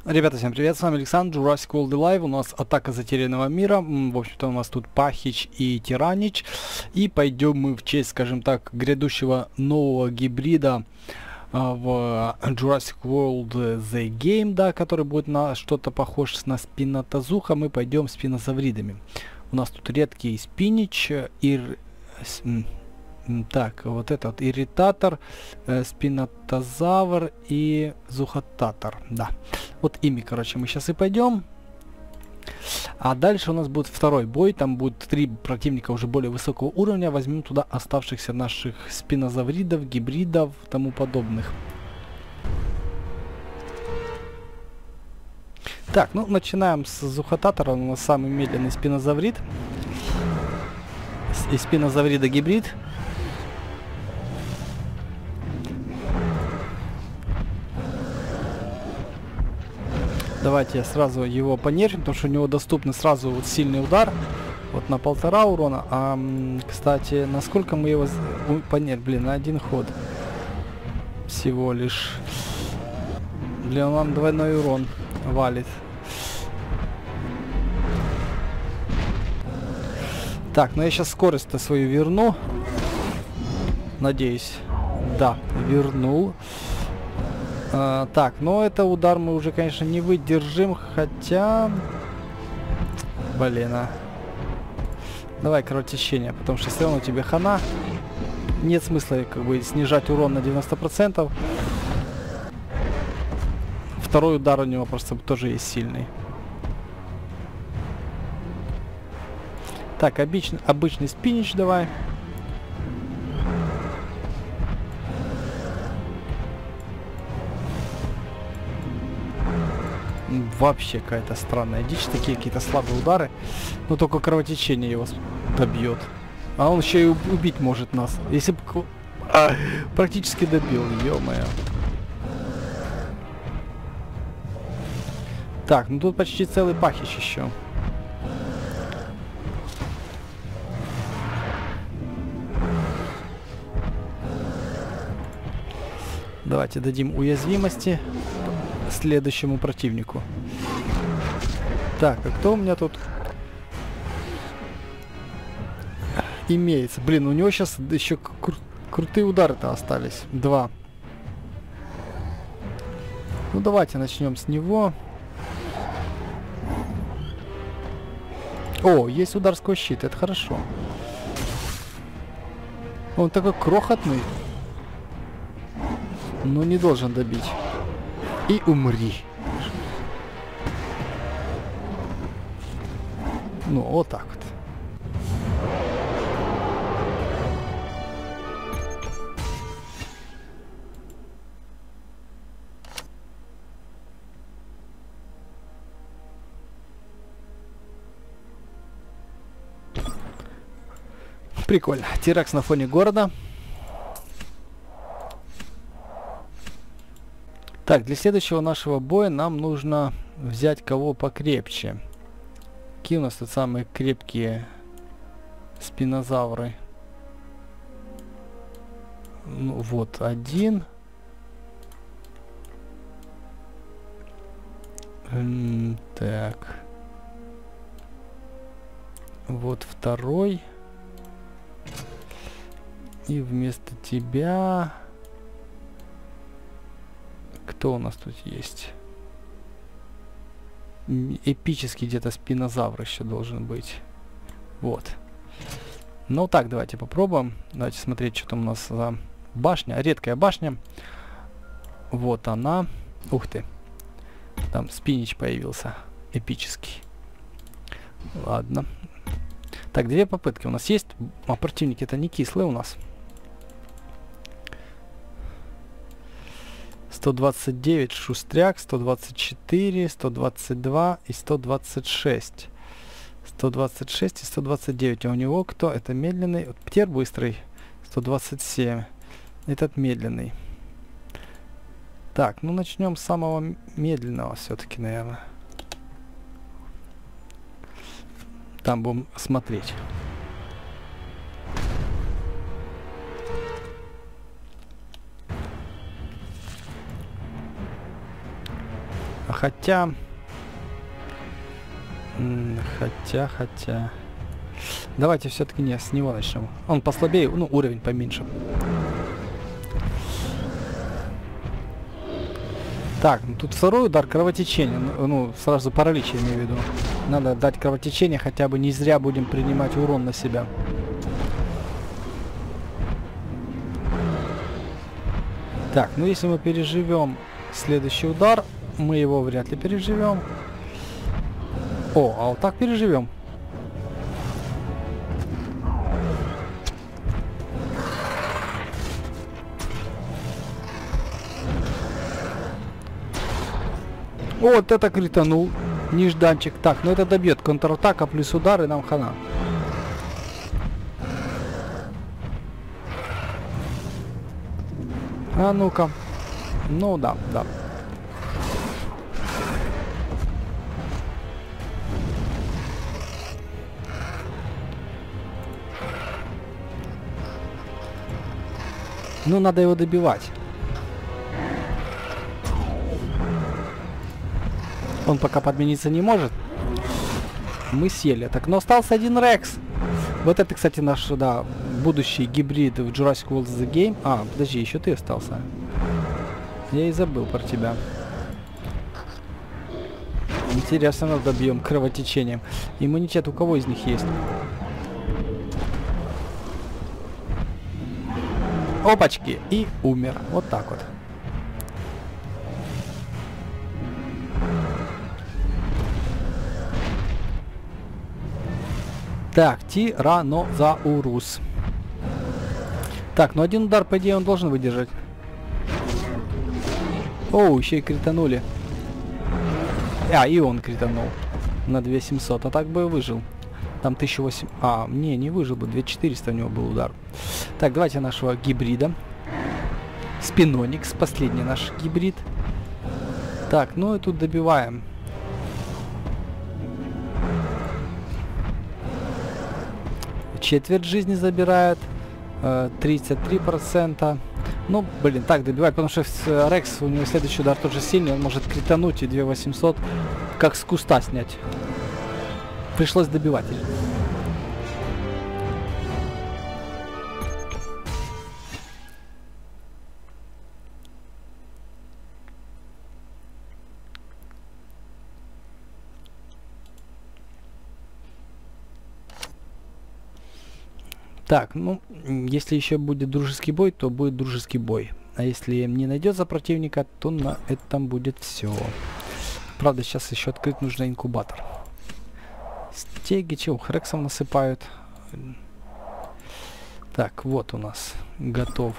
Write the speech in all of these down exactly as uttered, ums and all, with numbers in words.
Ребята, всем привет, с вами Александр, Jurassic World Live, у нас атака затерянного мира, в общем-то у нас тут Пахич и Тиранич, и пойдем мы в честь, скажем так, грядущего нового гибрида а, в Jurassic World The Game, да, который будет на что-то похож на спинотазуха, мы пойдем спинозавридами. У нас тут редкий спинич, ир... Так, вот этот ирритатор, э, спинотозавр и зухотатор. Да. Вот ими, короче, мы сейчас и пойдем. А дальше у нас будет второй бой. Там будет три противника уже более высокого уровня. Возьмем туда оставшихся наших спинозавридов, гибридов, тому подобных. Так, ну начинаем с зухотатора. У нас самый медленный спинозаврид. И спинозаврида гибрид. Давайте сразу его понервим, потому что у него доступны сразу вот сильный удар. Вот на полтора урона. А, кстати, насколько мы его понервим? Блин, на один ход. Всего лишь. Блин, он нам двойной урон валит. Так, ну я сейчас скорость-то свою верну. Надеюсь. Да, вернул. А, так, но это удар мы уже, конечно, не выдержим, хотя... Блин, а. Давай кровотечение, потому что все равно тебе хана. Нет смысла, как бы, снижать урон на девяносто процентов. Второй удар у него просто тоже есть сильный. Так, обычный, обычный спинич давай. Вообще какая-то странная дичь, такие какие-то слабые удары. Но только кровотечение его добьет. А он еще и убить может нас. Если бы... А, практически добил, ё-моё. Так, ну тут почти целый Пахич еще. Давайте дадим уязвимости следующему противнику. Так, а кто у меня тут имеется? Блин, у него сейчас еще кру крутые удары-то остались. Два. Ну давайте начнем с него. О, есть удар сквозь щит, это хорошо. Он такой крохотный, но не должен добить. И умри. Ну, вот так вот. Прикольно. Тиракс на фоне города. Так, для следующего нашего боя нам нужно взять кого покрепче. Какие у нас тут самые крепкие спинозавры? Ну, вот один. М, так. Вот второй. И вместо тебя... Кто у нас тут есть? Эпический где-то спинозавр еще должен быть. Вот. Ну так, давайте попробуем. Давайте смотреть, что там у нас за башня. Редкая башня. Вот она. Ух ты. Там спинич появился. Эпический. Ладно. Так, две попытки у нас есть. А противники это не кислые у нас. сто двадцать девять шустряк, сто двадцать четыре, сто двадцать два и сто двадцать шесть. сто двадцать шесть и сто двадцать девять. А у него кто? Это медленный. Птер быстрый. сто двадцать семь. Этот медленный. Так, ну начнем с самого медленного все-таки, наверное. Там будем смотреть. Хотя... Хотя, хотя... Давайте все-таки не с него начнем. Он послабее, ну, уровень поменьше. Так, ну тут второй удар кровотечения. Ну, ну, сразу паралич, я имею в виду. Надо дать кровотечение, хотя бы не зря будем принимать урон на себя. Так, ну если мы переживем следующий удар, мы его вряд ли переживем. О, а вот так переживем. Вот это кританул. Нежданчик. Так, ну это добьет. Контратака плюс удар, и нам хана. А ну-ка. Ну да, да. Ну, надо его добивать. Он пока подмениться не может. Мы съели. Так, но остался один Рекс. Вот это, кстати, наш, да, будущий гибрид в Jurassic World The Game. А, подожди, еще ты остался. Я и забыл про тебя. Интересно, нас добьем кровотечением. Иммунитет у кого из них есть? Опачки! И умер. Вот так вот. Так, Тиранозаурус. Так, ну один удар, по идее, он должен выдержать. Оу, еще и кританули. А, и он кританул. На две тысячи семьсот. А так бы и выжил. Там тысяча восемьсот... А, не, не выжил бы. две тысячи четыреста у него был удар. Так, давайте нашего гибрида. Спиноникс, последний наш гибрид. Так, ну и тут добиваем. Четверть жизни забирает. Э, тридцать три процента. Ну, блин, так добивать, потому что э, Рекс, у него следующий удар тоже сильный. Он может критануть и две тысячи восемьсот как с куста снять. Пришлось добивать. Так, ну, если еще будет дружеский бой, то будет дружеский бой. А если не найдется противника, то на этом будет все. Правда, сейчас еще открыть нужно инкубатор. Стеги, чего, Рексом насыпают. Так, вот у нас готов.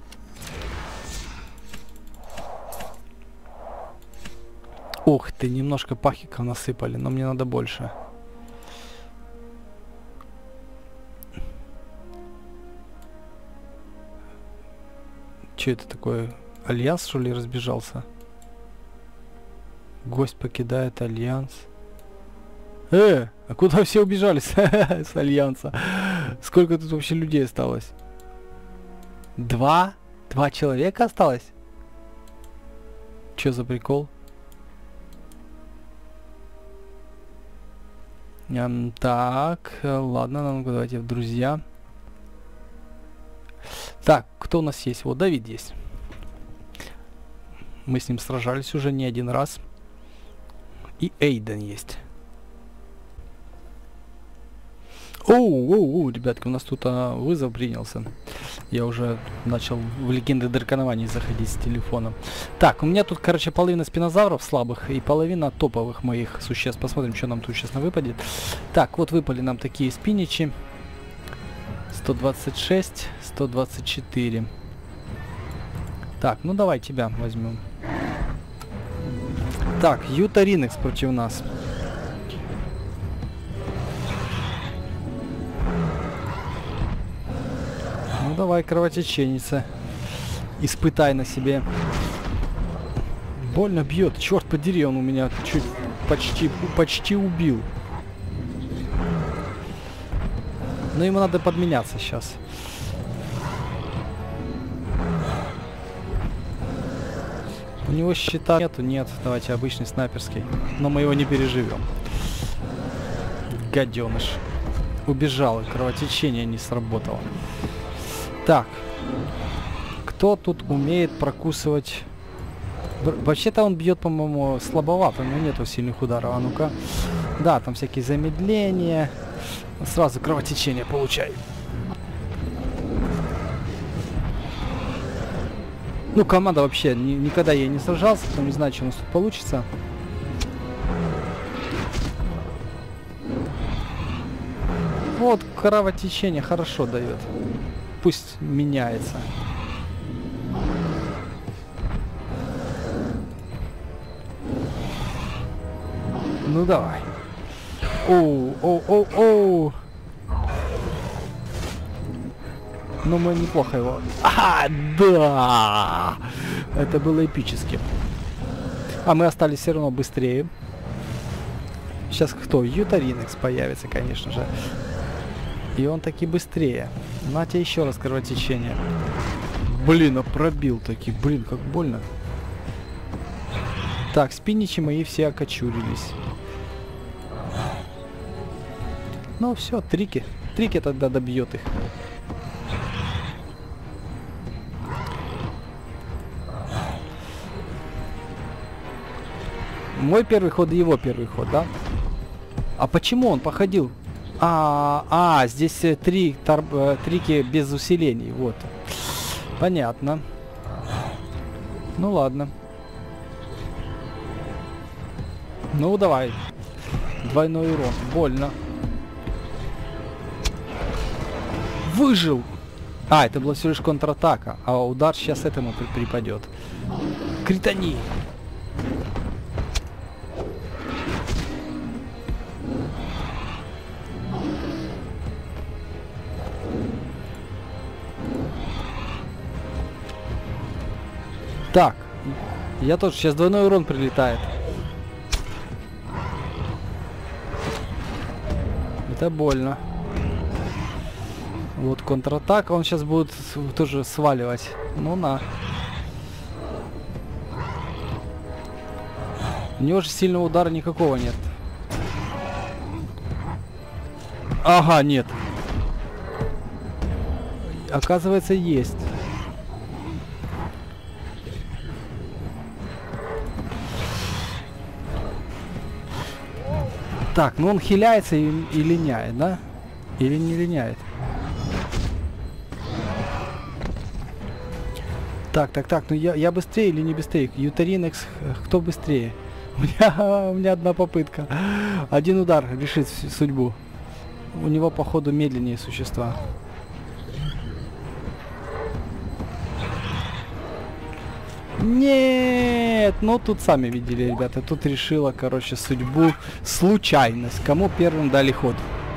Ух ты, немножко пахиков насыпали, но мне надо больше. Че это такое? Альянс, что ли, разбежался? Гость покидает Альянс. Э, а куда все убежали с, с Альянса? Сколько тут вообще людей осталось? Два? Два человека осталось? Че за прикол? Эм, так, ладно, ну-ка давайте в друзья. Так, кто у нас есть? Вот Давид есть. Мы с ним сражались уже не один раз. И Эйден есть. Оу, оу, оу, ребятки, у нас тут а, вызов принялся. Я уже начал в легенды драконований заходить с телефона. Так, у меня тут, короче, половина спинозавров слабых и половина топовых моих существ. Посмотрим, что нам тут сейчас выпадет. Так, вот выпали нам такие спиничи. сто двадцать шесть, сто двадцать четыре. Так, ну давай тебя возьмем. Так, Ютаринекс против нас. Ну давай, кровотеченица. Испытай на себе. Больно бьет, черт подери, он у меня чуть почти, почти убил. Но ему надо подменяться сейчас. У него щита нету, нет. Давайте обычный снайперский. Но мы его не переживем. Гаденыш. Убежал, и кровотечение не сработало. Так. Кто тут умеет прокусывать... Вообще-то он бьет, по-моему, слабовато. У него нету сильных ударов. А ну-ка. Да, там всякие замедления. Сразу кровотечение получай. Ну, команда вообще, ни, никогда я не сражался, потому не знаю, что у нас тут получится. Вот, кровотечение хорошо дает. Пусть меняется. Ну, давай. Оу, оу, оу, оу. Ну, мы неплохо его... А, да! Это было эпически. А мы остались все равно быстрее. Сейчас кто? Ютаринекс появится, конечно же. И он таки быстрее. На тебе еще раз кровотечение. Блин, а пробил таки. Блин, как больно. Так, спиничи мои все окочурились. Ну все, трики. Трики тогда добьет их. Мой первый ход и его первый ход, да? А почему он походил? А, а здесь э, три тор, э, трики без усилений, вот. Понятно. Ну ладно. Ну давай. Двойной урон. Больно. Выжил! А, это была всего лишь контратака. А удар сейчас этому при припадет. Критани! Так, я тоже, сейчас двойной урон прилетает. Это больно. Вот контратака, он сейчас будет тоже сваливать. Ну на. У него же сильного удара никакого нет. Ага, нет. Оказывается, есть. Так, ну он хиляется и, и линяет, да? Или не линяет? Так, так, так, ну я, я быстрее или не быстрее? Ютаринекс, кто быстрее? У меня, у меня одна попытка. Один удар решит судьбу. У него, походу, медленнее существа. Нет, ну тут сами видели, ребята. Тут решила, короче, судьбу случайность. Кому первым дали ход.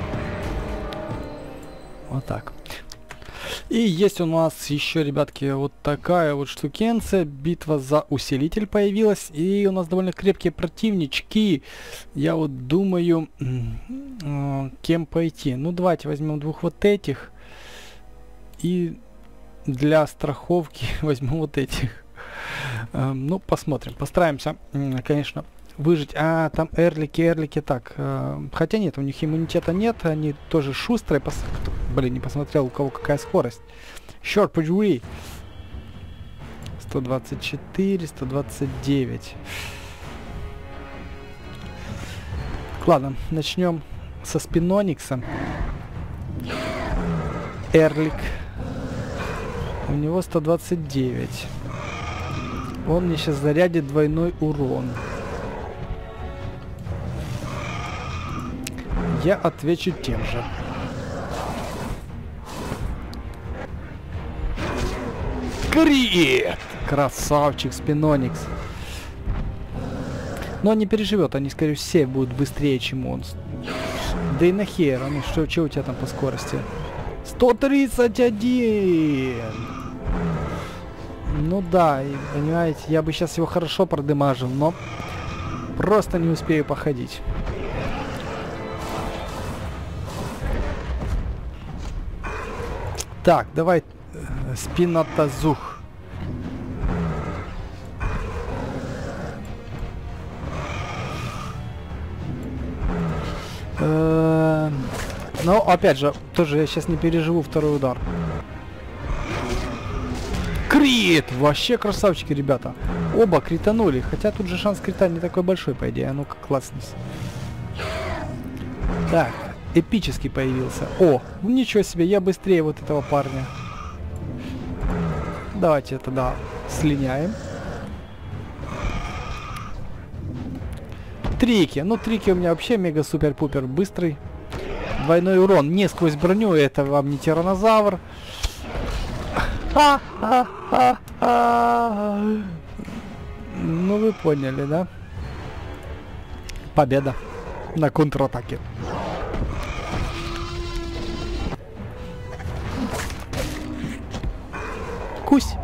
Вот так. И есть у нас еще, ребятки, вот такая вот штукенция. Битва за усилитель появилась. И у нас довольно крепкие противнички. Я вот думаю, кем пойти. Ну, давайте возьмем двух вот этих. И для страховки возьму вот этих. Ну, посмотрим. Постараемся, конечно, выжить. А, там эрлики, эрлики. Так, хотя нет, у них иммунитета нет. Они тоже шустрые. Пос... Блин, не посмотрел, у кого какая скорость. Short Pujui. сто двадцать четыре, сто двадцать девять. Ладно, начнем со Спиноникса. Эрлик. У него сто двадцать девять. Он мне сейчас зарядит двойной урон. Я отвечу тем же. Крит! Красавчик Спиноникс. Но он не переживет, они, скорее всего, все будут быстрее, чем он. Да и нахер, ну что, что у тебя там по скорости? сто тридцать один! Ну да, и, понимаете, я бы сейчас его хорошо продымажил, но просто не успею походить. Так, давай э, Спинотазух. Но, опять же, тоже я сейчас не переживу второй удар. Крит! Вообще красавчики, ребята. Оба кританули. Хотя тут же шанс крита не такой большой, по идее. А ну-ка, класснись. Так, эпический появился. О, ну ничего себе, я быстрее вот этого парня. Давайте тогда слиняем. Трики. Ну, трики у меня вообще мега-супер-пупер быстрый. Двойной урон не сквозь броню, это вам не тиранозавр. Ну, вы поняли, да? Победа на контратаке. Кусь.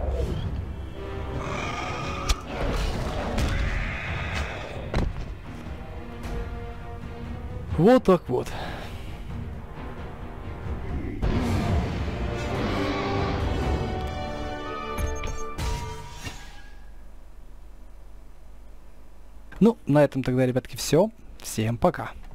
Вот так вот. Ну, на этом тогда, ребятки, все. Всем пока.